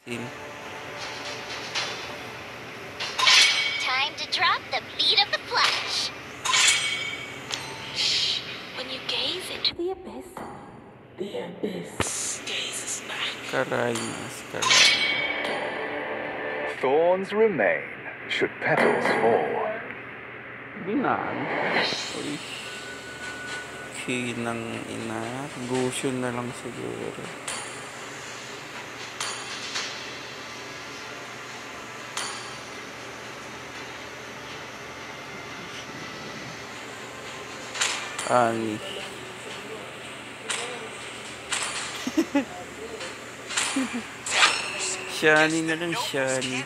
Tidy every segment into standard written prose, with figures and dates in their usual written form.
Time to drop the beat of the flash. Shh. When you gaze into the abyss gazes back. Karaynas. Thorns remain should petals fall. Binan. Uy. Kinang ina. Gusyon na lang siguro. Ani. Shani na lang, Shani.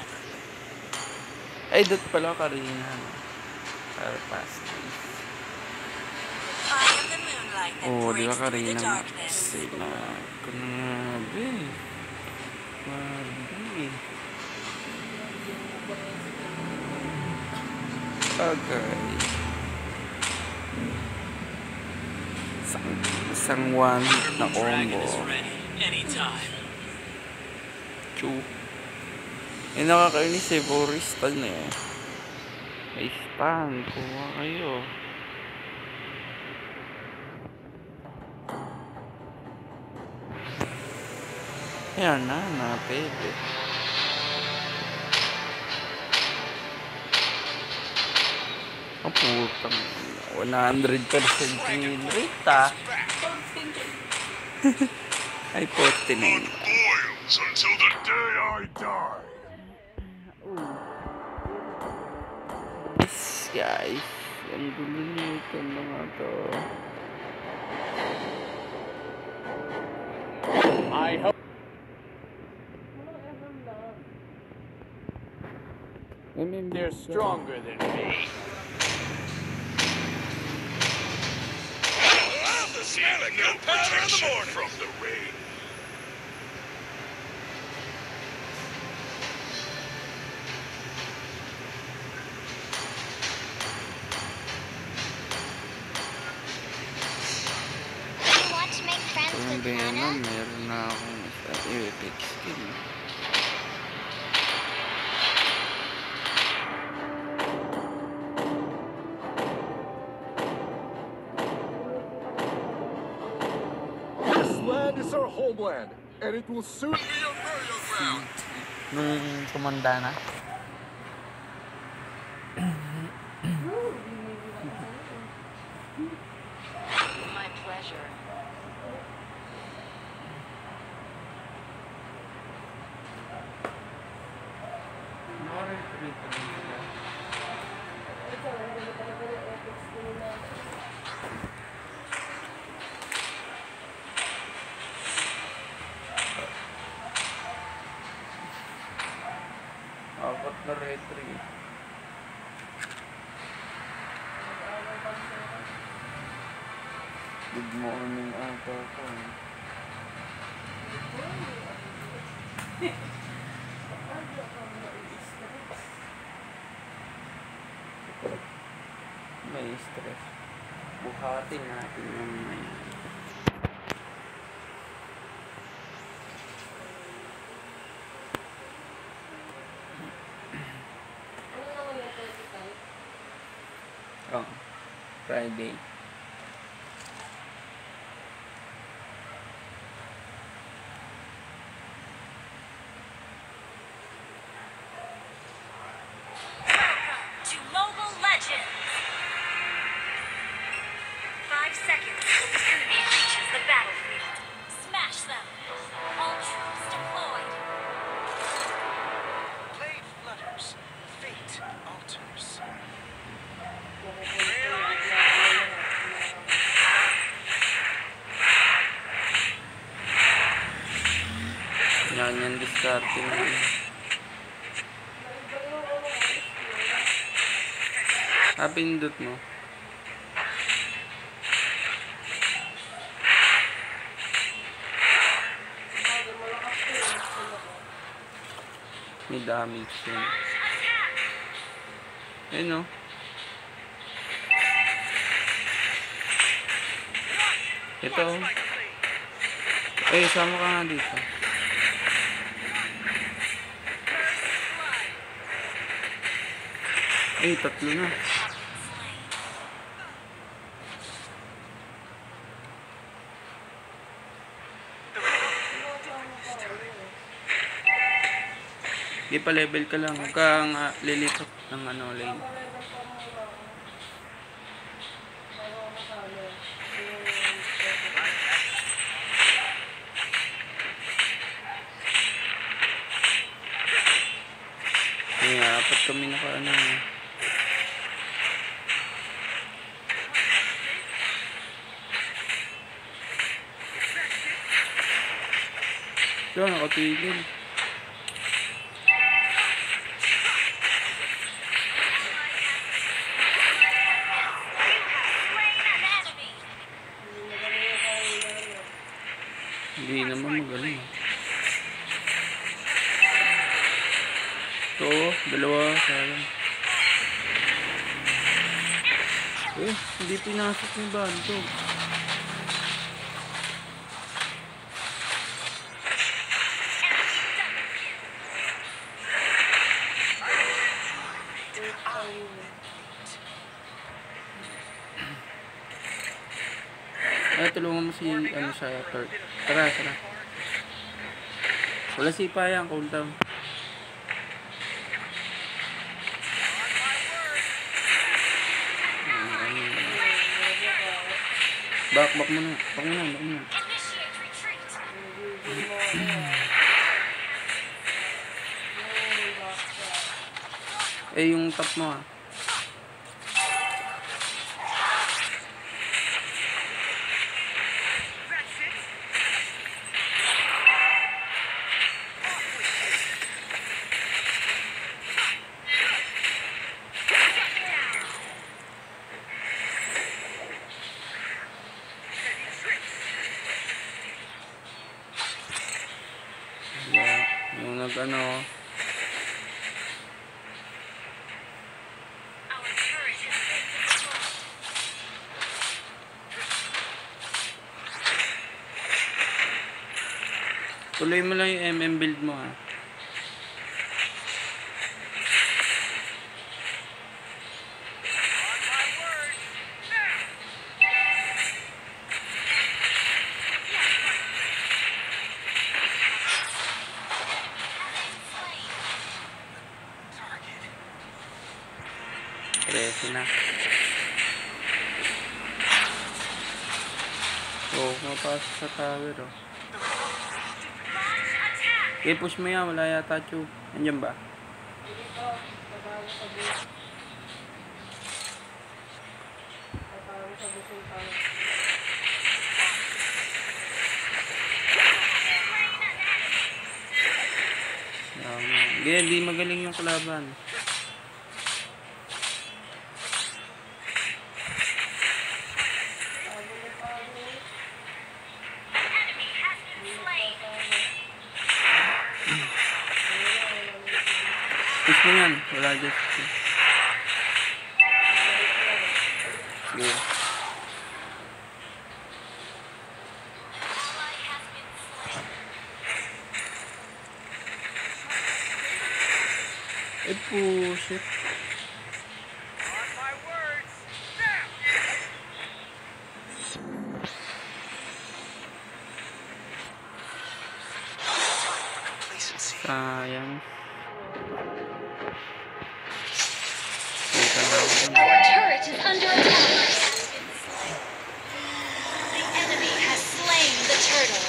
Ay, dot pala Karina. Oh, di ba Karina? Sila. Grabe. Okay. Isang one na combo. Chu. Eh, nakakainis eh. Boris Tan eh. May stand. Kuha kayo. Ayan na. Pwede. Ang putang 100% win rate ay 49. Until the day I die. Yes, guys. Ang gulo nito mga to. I hope they're stronger than me. Feeling no protection from the rain. You want to make friends with Nana? Meron na akong epic skin. Is our homeland, and it will soon be a burial ground. Nung tumanda na. My pleasure. Apat na retry. Good morning ata ko. May stress. Buhatin natin yung may Friday. To Mobile Legends! 5 seconds till the enemy reaches the battlefield. Smash them! All troops deployed! Blade flutters, fate alters. Yan discarding na. Pindot mo. May damage yun. Ayun o. Ito. Eh, sama ka nga dito. Ay, tatlo na. Di pa level ka lang. Huwag kang lilipat ng ano, lane. Ay, apat kami naka ano. Ito, nakatigil. Hindi naman magaling. Ito, dalawa, sayang. Hindi pinasok yung banto. Ay, tulungan mo si, ano siya, Kurt. Tara. Wala si Payang, cool down. Back mo na. Back mo na. Yung top mo yung nag-ano. Tuloy mo lang yung MM build mo Preso na. Mapasok sa tower Okay, push mo yan. Wala yata tube. Nandiyan ba? Hindi magaling yung kalaban. Push mo yan. Wala dyan. Sige. Push it. Sayang. Our turret is under attack. The enemy has slain the turtle.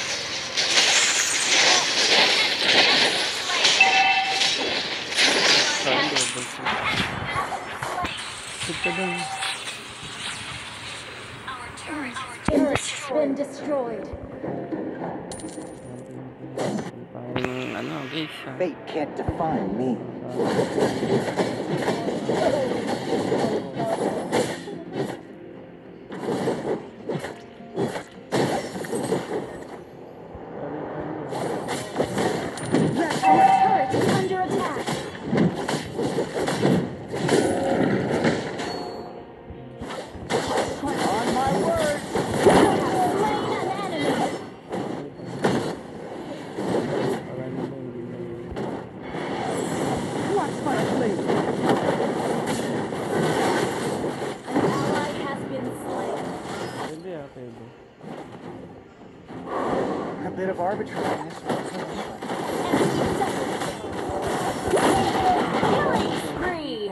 Our turret has been destroyed. Fate can't define me. arbitrariness was her weapon. Killing spree.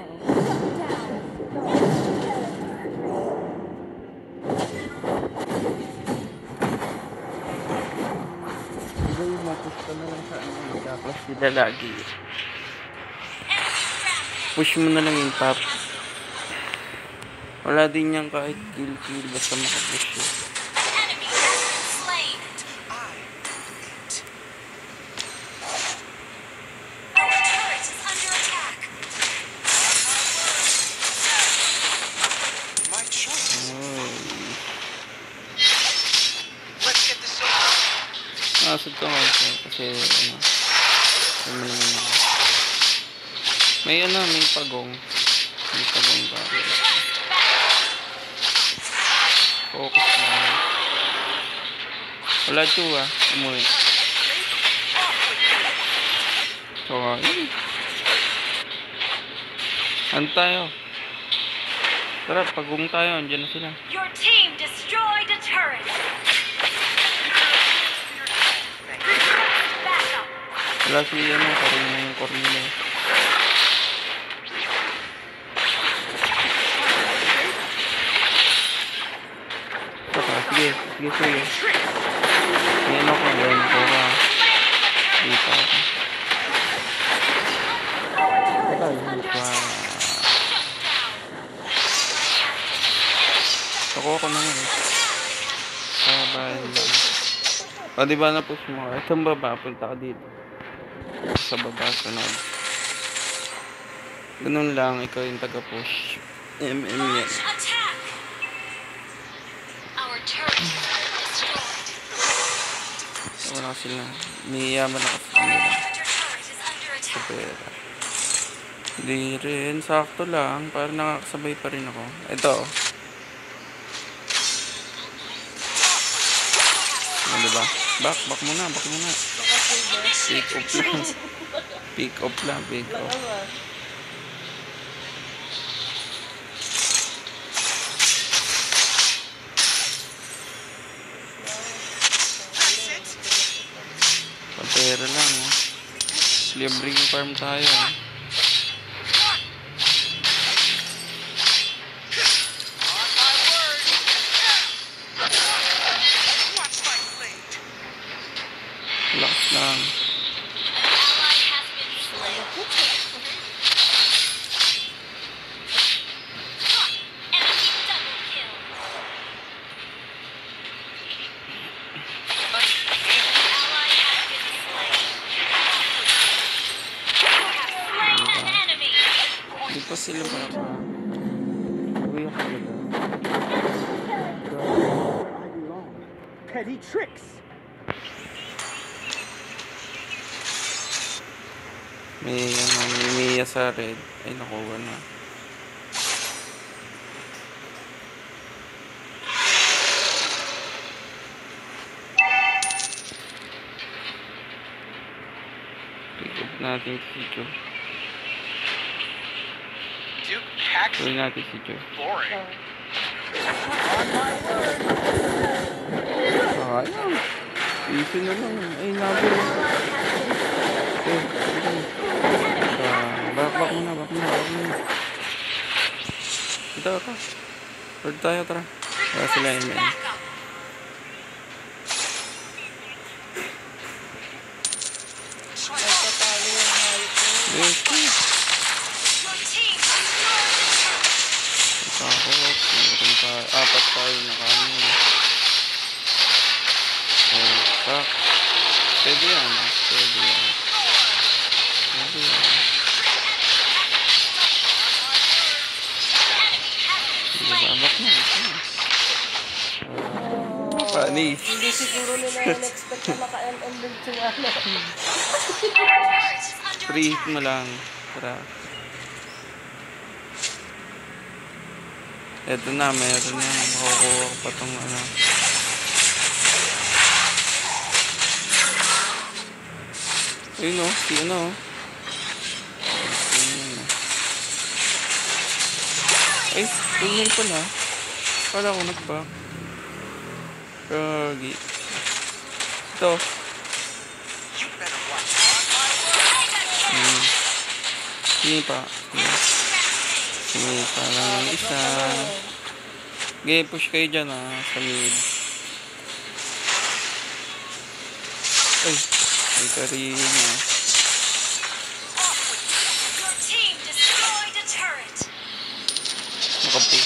Diba yung mapush ka na lang sa ano, tapos sila lagi. Push mo na lang yung top. Wala din yan kahit kill basta makapush yun. Enemy has been slain. Our turret is under attack. My choice. Oy. Let's get this over. Nakasad ko nga ito kasi ano, ano naman ako. May ano, may pagong. May pagong ba? Focus na. Wala ito umuwi. So, yun. Ano tayo? Tara, pagong tayo. Andiyan na sila. Your team destroyed a turret. Back up. Wala si ano, karin na yung Cornelio. Sige. Yan ako, yan ko ka. Dito ako. Ako na nga. Sabahin lang. O diba na-push mo? Itong baba, punta ka dito. Sa baba, sunod. Ganun lang, ikaw yung taga-push. MM yan. Attack. Our turret has been destroyed. Wala sila. Niyaman ako sa kanila. Your turret is under Sa attack. pera. Hindi rin. Sakto lang. Para nakakasabay pa rin ako. Ito. Ano diba? Back muna. Pick up lang. Pick up. Pera lang. Libreng farm tayo. Relax lang. Ally has been slain. Enemy double kill. Ally has been slain. You have slain an enemy. Hindi pa sila pa. Uwi ako talaga. I belong. Petty tricks. May Mia sa red. Ay, nakuha na. Pick up natin si Joe. Duke hacks. Tuloy natin si Joe. Boring. Ayun. Easy na lang. Ay, nabi. Okay. Back muna. Ito. Bird tayo, tara. Kaya sila yun. Back up. Yes. Your team destroyed a turret. Takot. Meron pa. Apat tayo na kami. Oh, tak. Pwede yan. Babak na. Panis. Hindi siguro nila in-expect na maka-MM din sila. Free hit mo lang. Tara. Eto na, meron na. Makukuha ko pa tong ano. Ayun o, si ano o. Ay, ganyan pala. Kala ko nag-back. Kagi. Ito. Sige pa. Sige pa lang yung isa. Sige, push kayo dyan sa mid. Ay, may Karina. Your team destroyed a turret. Nakapush.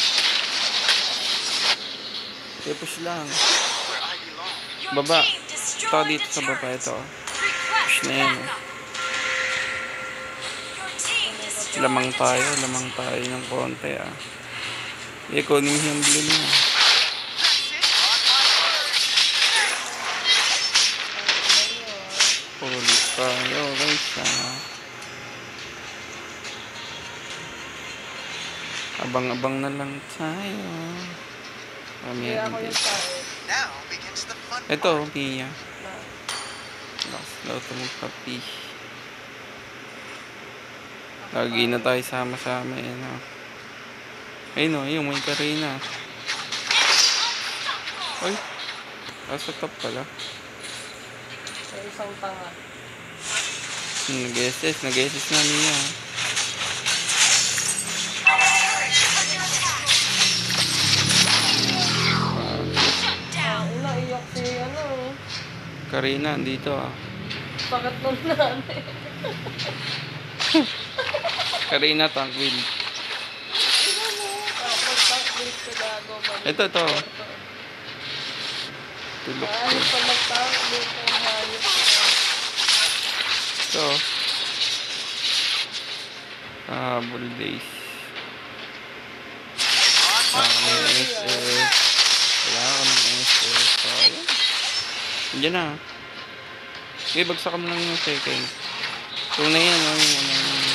Sige, push lang. Your Baba. team Ito destroyed dito a sa baba. turret. Ito. Request Push na yan. backup. Your team destroyed Lamang a tayo. turret. Lamang tayo ng konti Kunin yung blue niya. Ulit tayo guys Abang-abang na lang tayo. Kaya ako yung tao. Now begins the fun Ito, part. Pia. Lakas daw ito magpapi. Lagi na tayo sama-sama Ayun o, yung may Karina. Ay, nasa top pala. Sa isang tanga. Nag-SS na niya. Shut down. Naiyak si Karina, andito Bakit nung nanay? Karina, tank wheel. Mag-tank build ka gago. Ito. Tulok ko. Ayos pa mag-tank build ng hayop. Ito. Bull days. May SS. Wala ka ng SS. Ayan. Andiyan na. Okay, bagsak mo lang yung second. Ito na yan, yung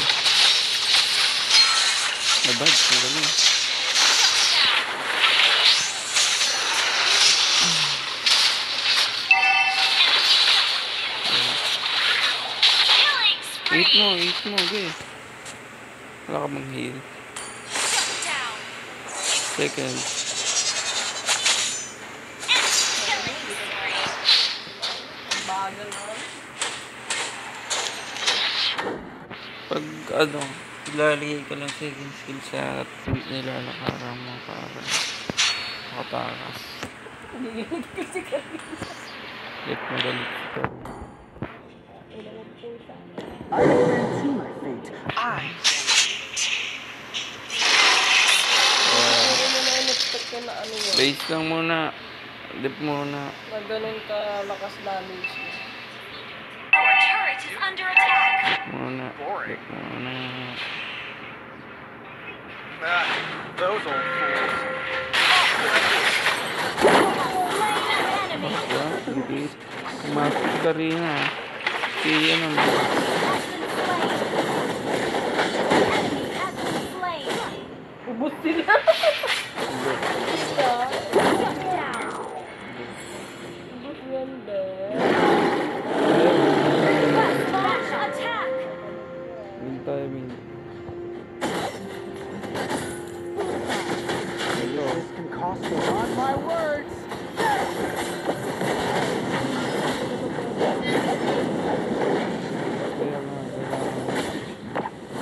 nabad, ang galing. Killing Eat mo, okay. Wala ka bang heal. Shut down. Second. Killing spree. Ang bagal naman. Pag ilalagay ka lang second skill sa nilalakaran mo para makatakas. Hindi kasi kami. Let magalit ito. I guarantee my fate. Pero mo na in-expect ko na yun. Base lang muna. Dip muna. Na ganun kalakas damage niya. Our turret is under attack. Dip muna. Dip muna. Those old fools. Enemy Bakla, hindi. Kumasok ka rin Kaya naman. has been slain. Ubus sila. Shut down. Ubus yan din. Smash attack. Win timing. Hello. This can cost me. On my words. Kaya nga, kailangan.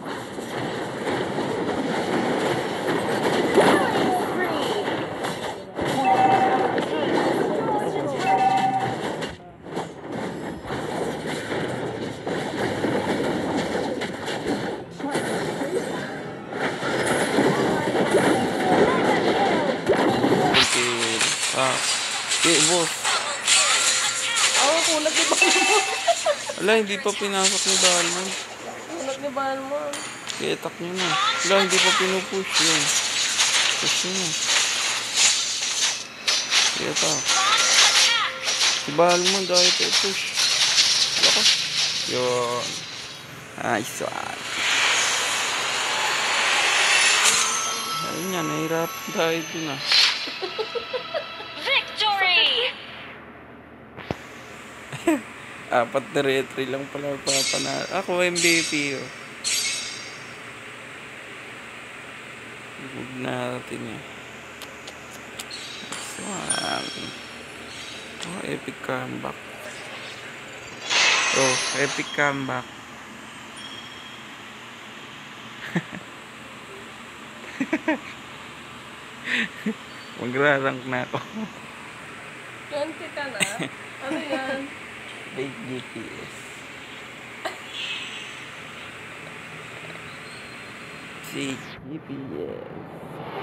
Okay. Okay, boss. Ako, kunat ni Balmon. Wala, hindi pa pinasok ni Balmon. Kunat ni Balmon. I-attack nyo na. Wala, hindi pa pinupush yun. Push nyo na. I-attack. Si Balmon dahil pa i-push. Wala ka. Yun. Nice one. Ayun yan, nahirap tayo dun Victory. Apat na retry lang pala papanalo. Ako MVP Huwag natin Nice one. Epic comeback. Epic comeback. Magra-rank na ako. 20 ka na? Ano yan? Fake GPS. Fake GPS.